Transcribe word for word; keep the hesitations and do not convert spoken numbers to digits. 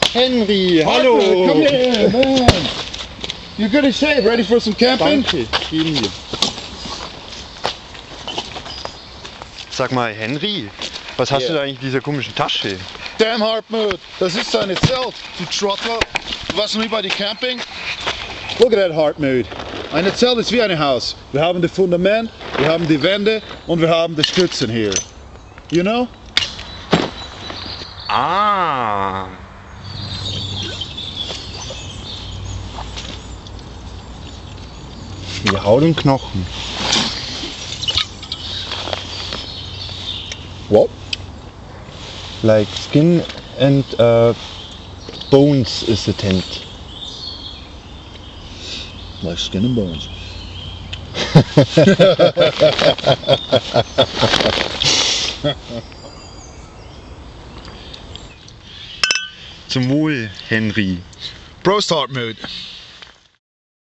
Henry, Hallo. hallo! Come here, man! You good as safe? Ready for some camping? Danke, vielen lieb. Sag mal, Henry, was hast Ja. du da eigentlich in dieser komischen Tasche? Damn Hartmut, das ist deine Zelt, du Trottel. Du warst noch nie bei dir Camping? Look at that Hartmut. Eine Zelt ist wie ein Haus. Wir haben das Fundament, wir haben die Wände und wir haben die Stützen hier. You know? Ah! Wie Haut und Knochen. What? Like skin and uh, bones is the tent. Like skin and bones. Zum Wohl, Henry. Prost Hartmut.